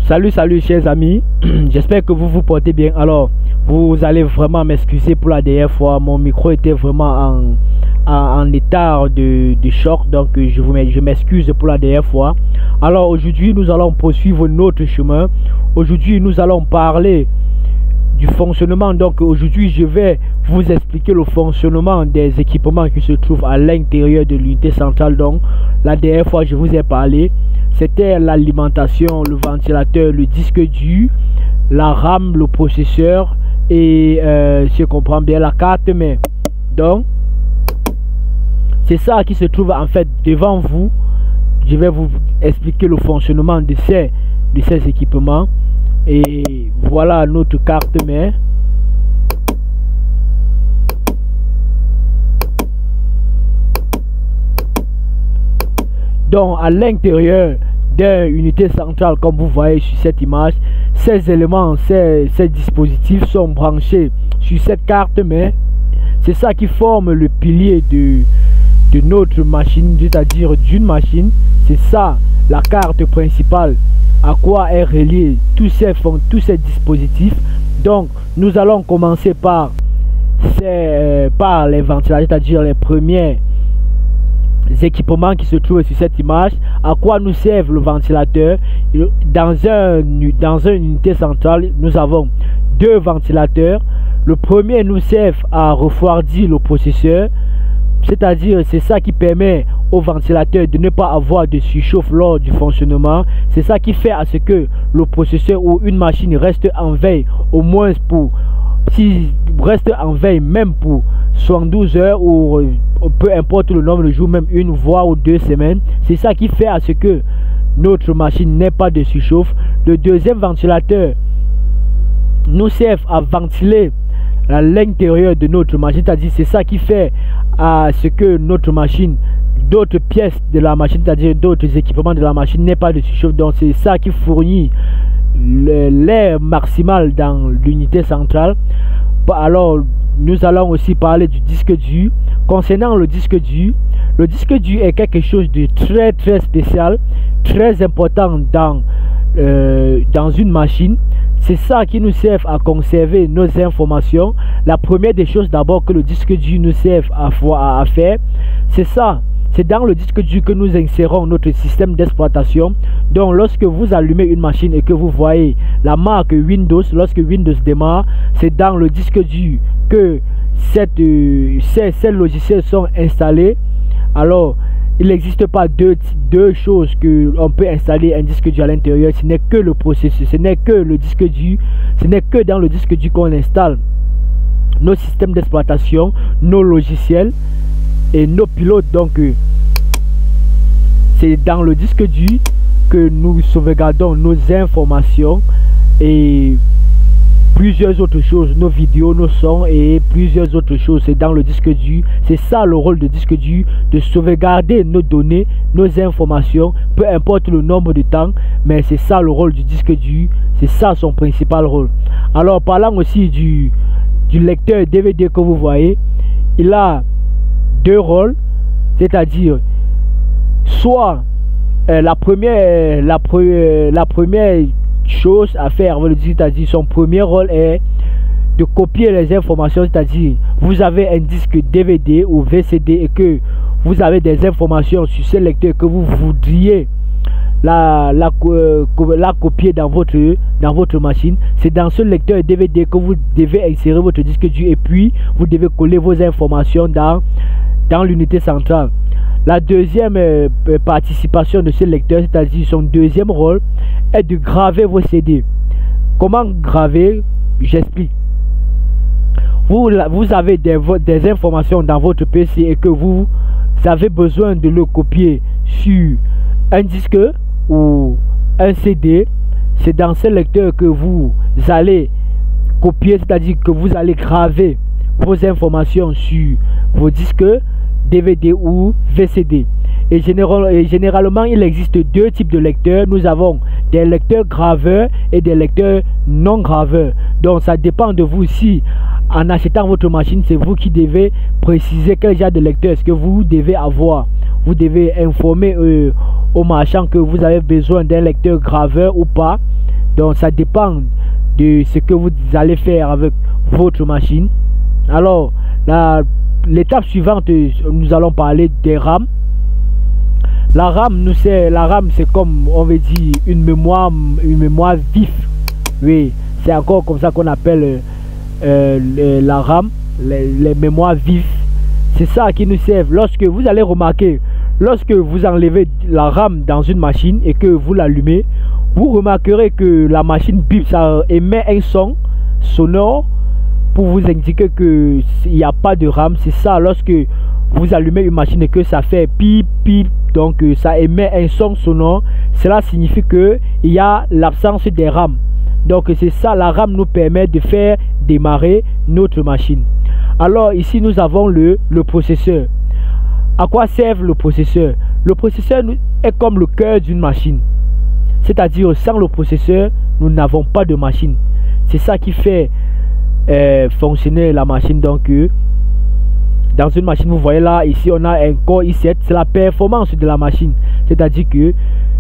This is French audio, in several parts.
Salut chers amis, j'espère que vous vous portez bien. Alors, vous allez vraiment m'excuser pour la dernière fois, mon micro était vraiment en état de choc, donc je m'excuse pour la dernière fois. Alors aujourd'hui, nous allons poursuivre notre chemin. Aujourd'hui, nous allons parler du fonctionnement. Donc aujourd'hui, je vais vous expliquer le fonctionnement des équipements qui se trouvent à l'intérieur de l'unité centrale. Donc la dernière fois, je vous ai parlé, c'était l'alimentation, le ventilateur, le disque dur, la RAM, le processeur et si je comprends bien, la carte mère. Donc c'est ça qui se trouve en fait devant vous. Je vais vous expliquer le fonctionnement de ces équipements. Et voilà notre carte mère. Donc à l'intérieur d'une unité centrale, comme vous voyez sur cette image, ces éléments, ces dispositifs sont branchés sur cette carte mère. C'est ça qui forme le pilier de notre machine, c'est-à-dire d'une machine. C'est ça la carte principale, à quoi est relié tous ces dispositifs. Donc nous allons commencer par les ventilateurs, c'est-à-dire les premiers équipements qui se trouvent sur cette image. À quoi nous sert le ventilateur? Dans une unité centrale, nous avons deux ventilateurs. Le premier nous sert à refroidir le processeur, c'est-à-dire c'est ça qui permet au ventilateur de ne pas avoir de surchauffe lors du fonctionnement. C'est ça qui fait à ce que le processeur ou une machine reste en veille, au moins reste en veille même pour 72 heures ou peu importe le nombre de jours, même une voire ou 2 semaines. C'est ça qui fait à ce que notre machine n'ait pas de surchauffe. Le deuxième ventilateur nous sert à ventiler à l'intérieur de notre machine, c'est-à-dire c'est ça qui fait à ce que notre machine, d'autres pièces de la machine, c'est-à-dire d'autres équipements de la machine n'aient pas de surchauffe. Donc c'est ça qui fournit l'air maximal dans l'unité centrale. Alors nous allons aussi parler du disque dur. Concernant le disque dur est quelque chose de très spécial, très important dans une machine. C'est ça qui nous sert à conserver nos informations. La première des choses d'abord que le disque dur nous sert à faire, c'est ça. C'est dans le disque dur que nous insérons notre système d'exploitation. Donc lorsque vous allumez une machine et que vous voyez la marque Windows, lorsque Windows démarre, c'est dans le disque dur que ces logiciels sont installés. Alors il n'existe pas deux choses que on peut installer un disque dur à l'intérieur. Ce n'est que le processus, ce n'est que le disque dur, ce n'est que dans le disque dur qu'on installe nos systèmes d'exploitation, nos logiciels et nos pilotes. Donc c'est dans le disque dur que nous sauvegardons nos informations et plusieurs autres choses, nos vidéos, nos sons et plusieurs autres choses. C'est dans le disque dur. C'est ça le rôle de disque dur, de sauvegarder nos données, nos informations, peu importe le nombre de temps, mais c'est ça le rôle du disque dur, c'est ça son principal rôle. Alors parlant aussi du lecteur DVD que vous voyez, il a deux rôles, c'est-à-dire soit la première chose à faire, c'est-à-dire son premier rôle est de copier les informations, c'est-à-dire vous avez un disque DVD ou VCD et que vous avez des informations sur ce lecteur que vous voudriez la copier dans votre machine. C'est dans ce lecteur DVD que vous devez insérer votre disque dur et puis vous devez coller vos informations dans l'unité centrale. La deuxième participation de ce lecteur, c'est-à-dire son deuxième rôle, est de graver vos CD. Comment graver? J'explique. Vous avez des informations dans votre PC et que vous avez besoin de le copier sur un disque ou un CD. C'est dans ce lecteur que vous allez copier, c'est-à-dire que vous allez graver vos informations sur vos disques DVD ou VCD. Et généralement il existe deux types de lecteurs. Nous avons des lecteurs graveurs et des lecteurs non graveurs. Donc ça dépend de vous. Si en achetant votre machine, c'est vous qui devez préciser quel genre de lecteur est-ce que vous devez avoir. Vous devez informer au marchand que vous avez besoin d'un lecteur graveur ou pas. Donc ça dépend de ce que vous allez faire avec votre machine. Alors l'étape suivante, nous allons parler des RAM. La RAM, c'est comme on veut dire une mémoire vive. Oui, c'est encore comme ça qu'on appelle la RAM, les mémoires vives. C'est ça qui nous sert. Lorsque vous allez remarquer, lorsque vous enlevez la RAM dans une machine et que vous l'allumez, vous remarquerez que la machine bip, ça émet un son sonore pour vous indiquer qu'il n'y a pas de RAM. C'est ça, lorsque vous allumez une machine et que ça fait pip pip, donc ça émet un son sonore, cela signifie que il y a l'absence des RAM. Donc c'est ça, la RAM nous permet de faire démarrer notre machine. Alors ici nous avons le processeur. À quoi sert le processeur? Le processeur est comme le cœur d'une machine. C'est-à-dire sans le processeur, nous n'avons pas de machine. C'est ça qui fait fonctionner la machine. Donc dans une machine, vous voyez là, ici on a un Core i7, c'est la performance de la machine. C'est-à-dire que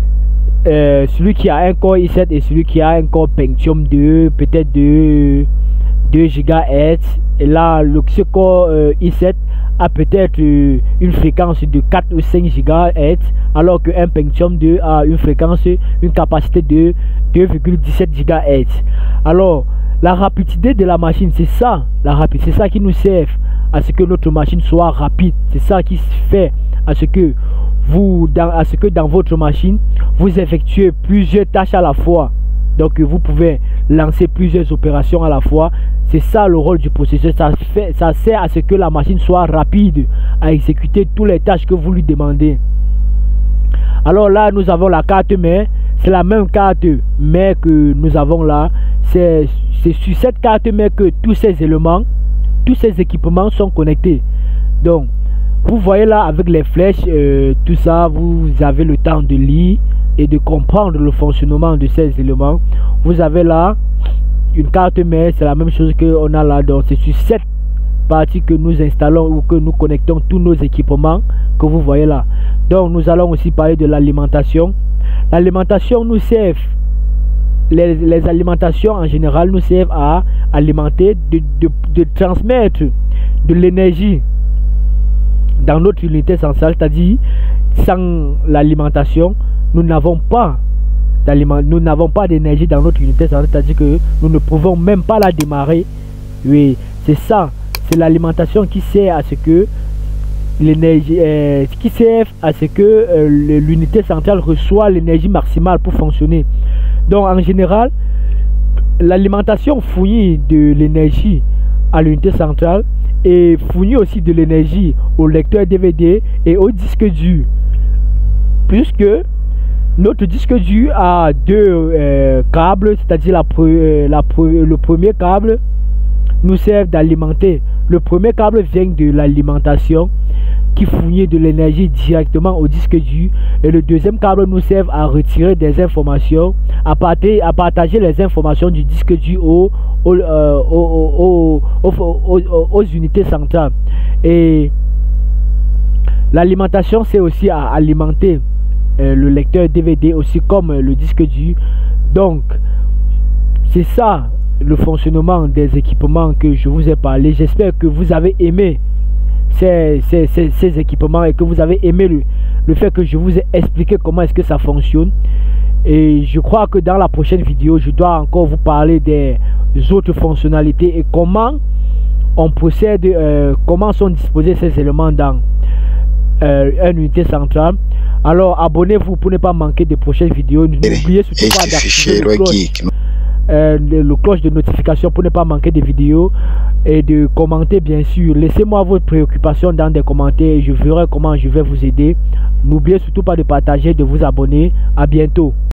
celui qui a un Core i7 et celui qui a un Core Pentium 2, peut-être 2 GHz, et là ce Core i7 a peut-être une fréquence de 4 ou 5 GHz, alors qu'un Pentium 2 a une capacité de 2,17 GHz. Alors la rapidité de la machine, c'est ça, c'est ça qui nous sert à ce que notre machine soit rapide. C'est ça qui fait à ce que dans votre machine vous effectuez plusieurs tâches à la fois. Donc vous pouvez lancer plusieurs opérations à la fois. C'est ça le rôle du processeur. Ça sert à ce que la machine soit rapide à exécuter toutes les tâches que vous lui demandez. Alors là nous avons la carte mère. C'est la même carte mère que nous avons là. C'est sur cette carte mère que tous ces éléments, tous ces équipements sont connectés. Donc vous voyez là avec les flèches, tout ça, vous avez le temps de lire et de comprendre le fonctionnement de ces éléments. Vous avez là une carte mère, c'est la même chose que on a là. Donc c'est sur cette partie que nous installons ou que nous connectons tous nos équipements que vous voyez là. Donc nous allons aussi parler de l'alimentation. L'alimentation nous sert, les alimentations en général nous servent à alimenter, de transmettre de l'énergie dans notre unité centrale. C'est-à-dire sans l'alimentation nous n'avons pas d'énergie dans notre unité centrale, c'est-à-dire que nous ne pouvons même pas la démarrer. Oui, c'est ça, c'est l'alimentation qui sert à ce que l'énergie l'unité centrale reçoit l'énergie maximale pour fonctionner. Donc en général, l'alimentation fournit de l'énergie à l'unité centrale et fournit aussi de l'énergie au lecteur DVD et au disque dur, puisque notre disque dur a deux câbles, c'est-à-dire le premier câble nous sert d'alimenter. Le premier câble vient de l'alimentation qui fournit de l'énergie directement au disque dur, et le deuxième câble nous sert à retirer des informations, à partager les informations du disque dur aux unités centrales. Et l'alimentation c'est aussi à alimenter le lecteur DVD aussi comme le disque dur. Donc c'est ça le fonctionnement des équipements que je vous ai parlé. J'espère que vous avez aimé ces équipements et que vous avez aimé le fait que je vous ai expliqué comment est-ce que ça fonctionne. Et je crois que dans la prochaine vidéo je dois encore vous parler des autres fonctionnalités et comment on procède, comment sont disposés ces éléments dans une unité centrale. Alors abonnez-vous pour ne pas manquer des prochaines vidéos. N'oubliez surtout pas d'activer le cloche de notification pour ne pas manquer des vidéos et de commenter bien sûr. Laissez-moi votre préoccupation dans des commentaires et je verrai comment je vais vous aider. N'oubliez surtout pas de partager, de vous abonner. À bientôt.